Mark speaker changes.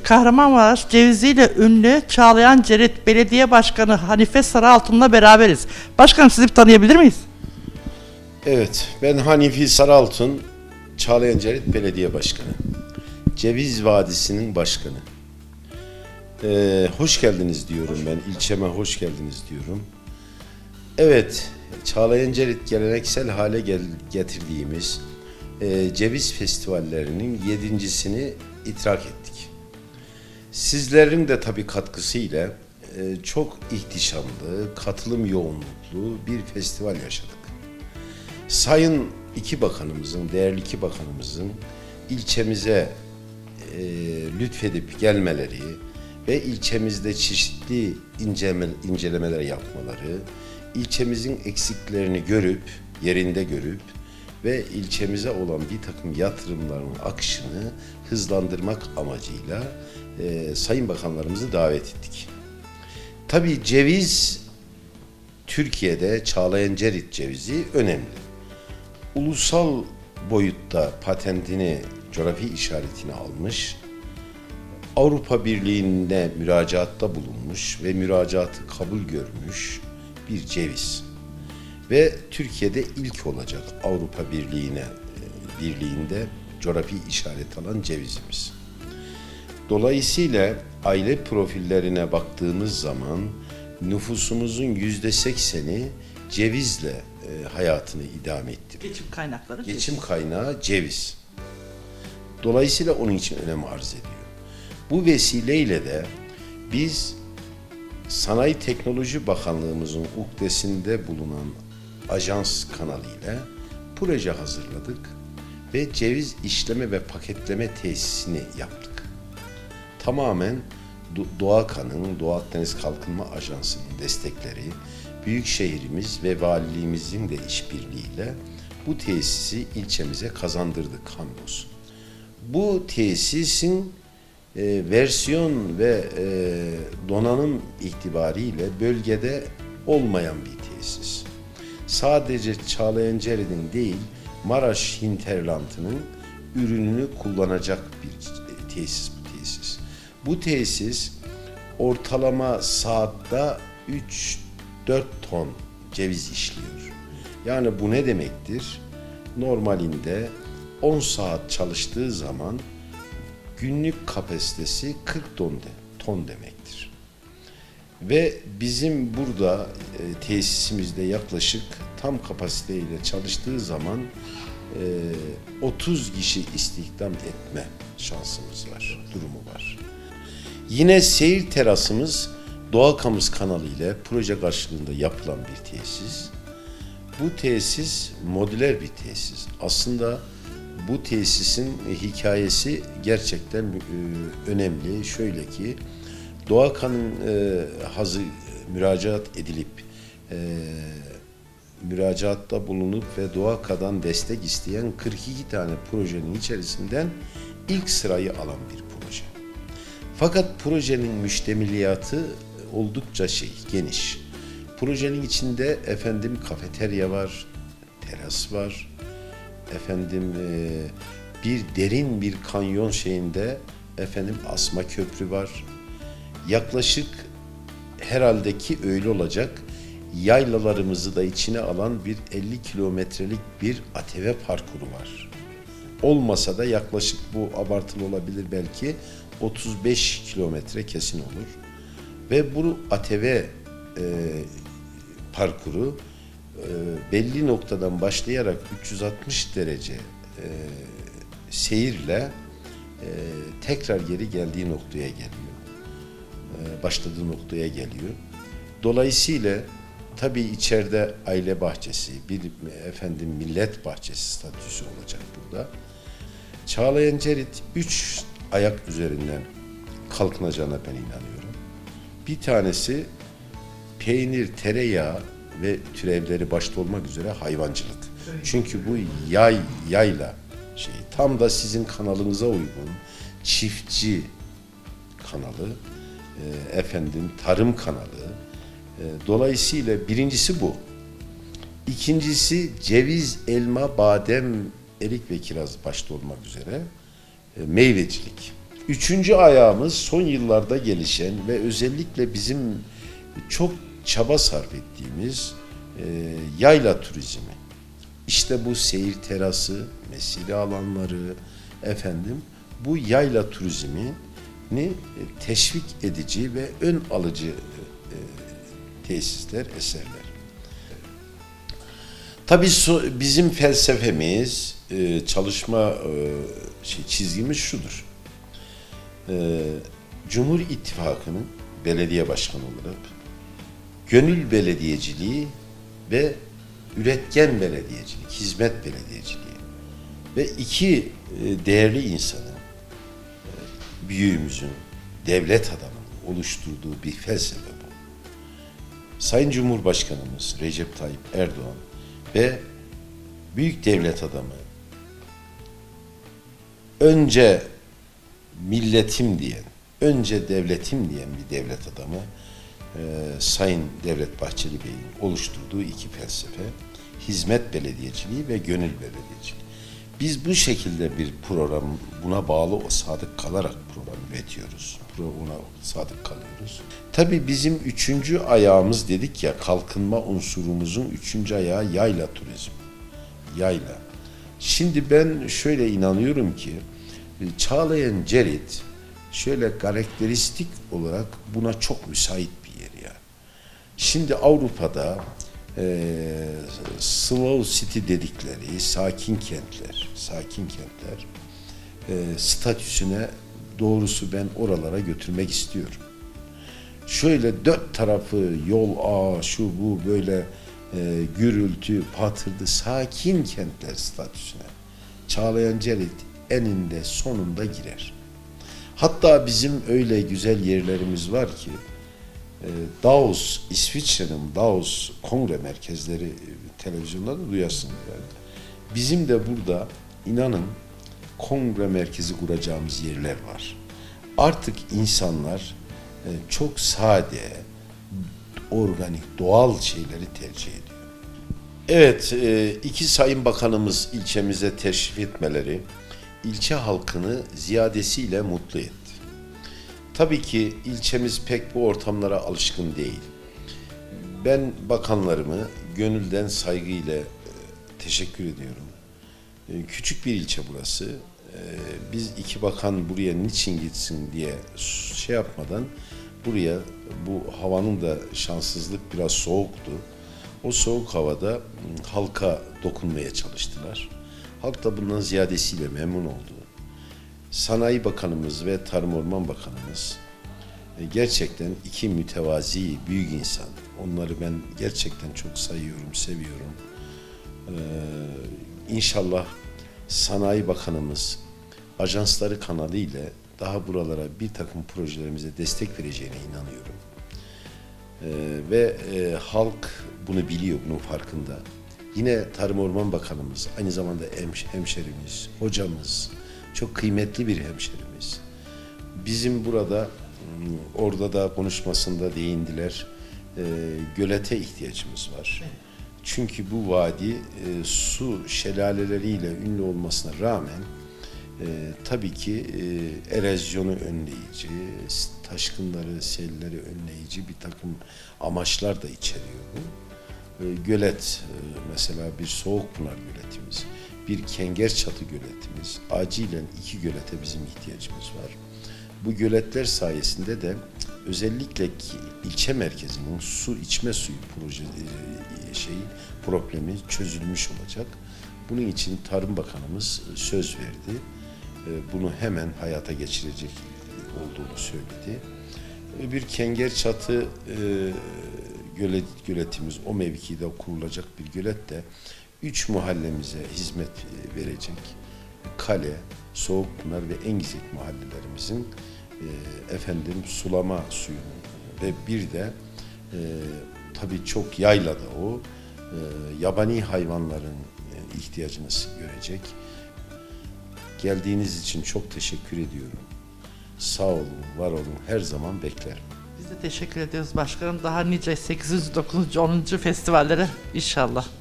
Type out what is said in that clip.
Speaker 1: Kahramanmaraş ceviziyle ünlü Çağlayan Cerit Belediye Başkanı Hanife Sarıaltun'la beraberiz. Başkanım, sizi bir tanıyabilir miyiz?
Speaker 2: Evet, ben Hanifi Sarıaltun, Çağlayan Cerit Belediye Başkanı. Ceviz Vadisi'nin başkanı. Hoş geldiniz diyorum ben, ilçeme hoş geldiniz diyorum. Evet, Çağlayan Cerit geleneksel hale getirdiğimiz ceviz festivallerinin 7.sini idrak ettik. Sizlerin de tabii katkısıyla çok ihtişamlı, katılım yoğunluklu bir festival yaşadık. Sayın değerli iki bakanımızın ilçemize lütfedip gelmeleri ve ilçemizde çeşitli incelemeler yapmaları, ilçemizin eksiklerini yerinde görüp ve ilçemize olan bir takım yatırımların akışını hızlandırmak amacıyla sayın bakanlarımızı davet ettik. Tabii ceviz, Türkiye'de Çağlayan Cerit cevizi önemli. Ulusal boyutta patentini, coğrafi işaretini almış, Avrupa Birliği'ne müracaatta bulunmuş ve müracaatı kabul görmüş bir ceviz. Ve Türkiye'de ilk olacak Avrupa Birliği'nde coğrafi işaret alan cevizimiz. Dolayısıyla aile profillerine baktığımız zaman nüfusumuzun %80'i cevizle hayatını idame ettiriyor. Geçim kaynağı ceviz. Dolayısıyla onun için önem arz ediyor. Bu vesileyle de biz Sanayi Teknoloji Bakanlığımızın ukdesinde bulunan ajans kanalıyla proje hazırladık ve ceviz işleme ve paketleme tesisini yaptık. Tamamen DOAKA'nın, Doğu Akdeniz Kalkınma Ajansı'nın destekleri, Büyükşehirimiz ve valiliğimizin de işbirliğiyle bu tesisi ilçemize kazandırdık hamdolsun. Bu tesisin versiyon ve donanım itibariyle bölgede olmayan bir tesis. Sadece Çağlayan Cerit'in değil, Maraş hinterlandının ürününü kullanacak bir tesis bu tesis. Bu tesis ortalama saatte 3-4 ton ceviz işliyor. Yani bu ne demektir? Normalinde 10 saat çalıştığı zaman günlük kapasitesi 40 ton demektir. Ve bizim burada tesisimizde yaklaşık tam kapasiteyle çalıştığı zaman 30 kişi istihdam etme şansımız var, durumu var. Yine seyir terasımız Doğakamız kanalı ile proje karşılığında yapılan bir tesis. Bu tesis modüler bir tesis. Aslında bu tesisin hikayesi gerçekten önemli. Şöyle ki Doğakan'ın müracaat edilip müracaatta bulunup ve Doğakan'dan destek isteyen 42 tane projenin içerisinden ilk sırayı alan bir proje. Fakat projenin müştemiliyatı oldukça geniş. Projenin içinde kafeterya var, teras var, bir derin bir kanyon asma köprü var. Yaklaşık herhalde ki öyle olacak, yaylalarımızı da içine alan bir 50 kilometrelik bir ATV parkuru var. Olmasa da yaklaşık, bu abartılı olabilir belki, 35 kilometre kesin olur. Ve bu ATV parkuru belli noktadan başlayarak 360 derece seyirle tekrar geri geldiği noktaya geliyor. Başladığı noktaya geliyor. Dolayısıyla tabii içeride aile bahçesi, millet bahçesi statüsü olacak burada. Çağlayan Cerit 3 ayak üzerinden kalkınacağına ben inanıyorum. Bir tanesi peynir, tereyağı ve türevleri başta olmak üzere hayvancılık. Çünkü bu yayla tam da sizin kanalınıza uygun çiftçi kanalı, tarım kanalı. Dolayısıyla birincisi bu. İkincisi ceviz, elma, badem, erik ve kiraz başta olmak üzere meyvecilik. Üçüncü ayağımız son yıllarda gelişen ve özellikle bizim çok çaba sarf ettiğimiz yayla turizmi. İşte bu seyir terası, mesire alanları, bu yayla turizmini teşvik edici ve ön alıcı tesisler, eserler. Tabii bizim felsefemiz, çalışma çizgimiz şudur. Cumhur İttifakı'nın belediye başkanı olarak gönül belediyeciliği ve üretken belediyecilik, hizmet belediyeciliği ve iki değerli insanın, büyüğümüzün, devlet adamının oluşturduğu bir felsefe bu. Sayın Cumhurbaşkanımız Recep Tayyip Erdoğan ve büyük devlet adamı, önce milletim diyen, önce devletim diyen bir devlet adamı Sayın Devlet Bahçeli Bey'in oluşturduğu iki felsefe, hizmet belediyeciliği ve gönül belediyeciliği. Biz bu şekilde bir program, buna bağlı sadık kalarak program üretiyoruz. Buna sadık kalıyoruz. Tabii bizim üçüncü ayağımız dedik ya, kalkınma unsurumuzun üçüncü ayağı yayla turizm. Yayla. Şimdi ben şöyle inanıyorum ki, Çağlayan Cerit şöyle karakteristik olarak buna çok müsait bir yer ya. Şimdi Avrupa'da slow city dedikleri sakin kentler statüsüne doğrusu ben oralara götürmek istiyorum. Şöyle dört tarafı yol, şu bu böyle gürültü, patırdı, sakin kentler statüsüne Çağlayan Cerit eninde sonunda girer. Hatta bizim öyle güzel yerlerimiz var ki Davos, İsviçre'nin Davos kongre merkezleri televizyonlarda duyarsınız yani. Bizim de burada inanın kongre merkezi kuracağımız yerler var. Artık insanlar çok sade, organik, doğal şeyleri tercih ediyor. Evet, iki sayın bakanımız ilçemize teşrif etmeleri ilçe halkını ziyadesiyle mutlu etti. Tabii ki ilçemiz pek bu ortamlara alışkın değil. Ben bakanlarımı gönülden saygıyla teşekkür ediyorum. Küçük bir ilçe burası. Biz iki bakan buraya niçin gitsin diye şey yapmadan buraya, bu havanın da şanssızlık biraz soğuktu. O soğuk havada halka dokunmaya çalıştılar. Halk da bundan ziyadesiyle memnun oldu. Sanayi Bakanımız ve Tarım Orman Bakanımız gerçekten iki mütevazi büyük insan. Onları ben gerçekten çok sayıyorum, seviyorum. İnşallah Sanayi Bakanımız ajansları kanalıyla daha buralara bir takım projelerimize destek vereceğine inanıyorum. Ve halk bunu biliyor, bunun farkında. Yine Tarım Orman Bakanımız, aynı zamanda hemşerimiz, hocamız, çok kıymetli bir hemşerimiz. Bizim burada, orada da konuşmasında değindiler, gölete ihtiyacımız var. Çünkü bu vadi su şelaleleriyle ünlü olmasına rağmen tabii ki erozyonu önleyici, taşkınları, selleri önleyici bir takım amaçlar da içeriyor bu. Gölet, mesela bir Soğukpınar göletimiz, bir Kengerçatı göletimiz, acilen iki gölete bizim ihtiyacımız var. Bu göletler sayesinde de özellikle ilçe merkezinin su içme suyu problemi çözülmüş olacak. Bunun için Tarım Bakanımız söz verdi. Bunu hemen hayata geçirecek olduğunu söyledi. Bir Kengerçatı göletimiz, o mevkide kurulacak bir gölet de 3 mahallemize hizmet verecek. Kale, Soğukpınar ve Engizek mahallelerimizin sulama suyunu ve bir de tabii çok yaylada o yabani hayvanların ihtiyacını görecek. Geldiğiniz için çok teşekkür ediyorum. Sağ olun, var olun, her zaman beklerim.
Speaker 1: Biz de teşekkür ediyoruz başkanım. Daha nice 8. 9. 10. festivallere inşallah.